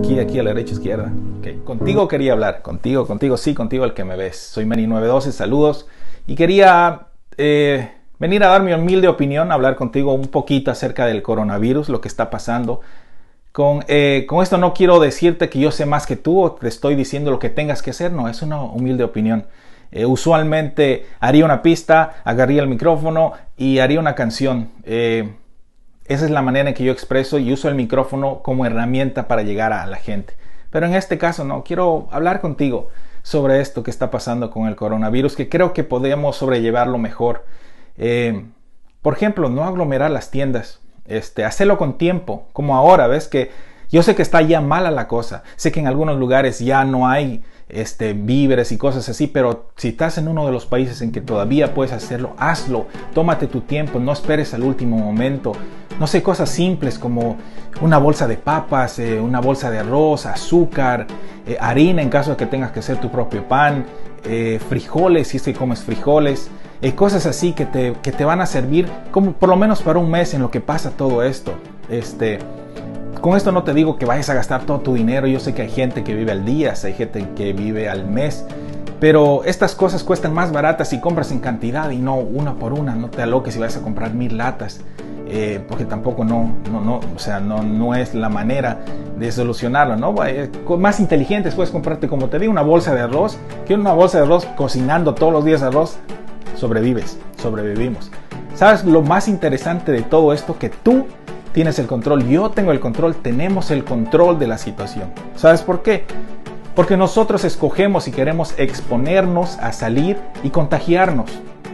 Aquí a la derecha, izquierda. Okay. Contigo quería hablar, contigo el que me ves. Soy Meni912, saludos. Y quería venir a dar mi humilde opinión, hablar contigo un poquito acerca del coronavirus, lo que está pasando. Con esto no quiero decirte que yo sé más que tú o te estoy diciendo lo que tengas que hacer, no, es una humilde opinión. Usualmente haría una pista, agarraría el micrófono y haría una canción. Esa es la manera en que yo expreso y uso el micrófono como herramienta para llegar a la gente. Pero en este caso no, quiero hablar contigo sobre esto que está pasando con el coronavirus, que creo que podemos sobrellevarlo mejor. Por ejemplo, no aglomerar las tiendas, hacerlo con tiempo, como ahora, ves que yo sé que está ya mala la cosa, sé que en algunos lugares ya no hay víveres y cosas así, pero si estás en uno de los países en que todavía puedes hacerlo, hazlo, tómate tu tiempo, no esperes al último momento. No sé, cosas simples como una bolsa de papas, una bolsa de arroz, azúcar, harina en caso de que tengas que hacer tu propio pan, frijoles si es que comes frijoles, cosas así que te van a servir como por lo menos para un mes en lo que pasa todo esto. Con esto no te digo que vayas a gastar todo tu dinero, yo sé que hay gente que vive al día, hay gente que vive al mes, pero estas cosas cuestan más baratas si compras en cantidad y no una por una. No te aloques si vas a comprar 1000 latas, porque tampoco no es la manera de solucionarlo, ¿no? Más inteligentes puedes comprarte, como te digo, una bolsa de arroz, que una bolsa de arroz cocinando todos los días arroz, sobrevivimos. ¿Sabes lo más interesante de todo esto? Que tú tienes el control, yo tengo el control, tenemos el control de la situación. ¿Sabes por qué? Porque nosotros escogemos si queremos exponernos a salir y contagiarnos.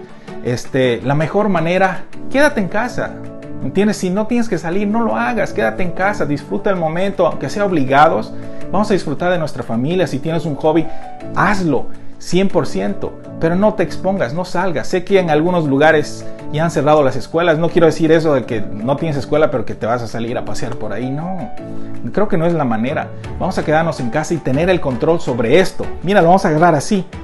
La mejor manera, quédate en casa. ¿Entiendes? Si no tienes que salir, no lo hagas, quédate en casa, disfruta el momento, aunque sea obligados. Vamos a disfrutar de nuestra familia. Si tienes un hobby, hazlo 100%, pero no te expongas, no salgas. Sé que en algunos lugares ya han cerrado las escuelas. No quiero decir eso de que no tienes escuela pero que te vas a salir a pasear por ahí. No, creo que no es la manera. Vamos a quedarnos en casa y tener el control sobre esto. Mira, lo vamos a agarrar así.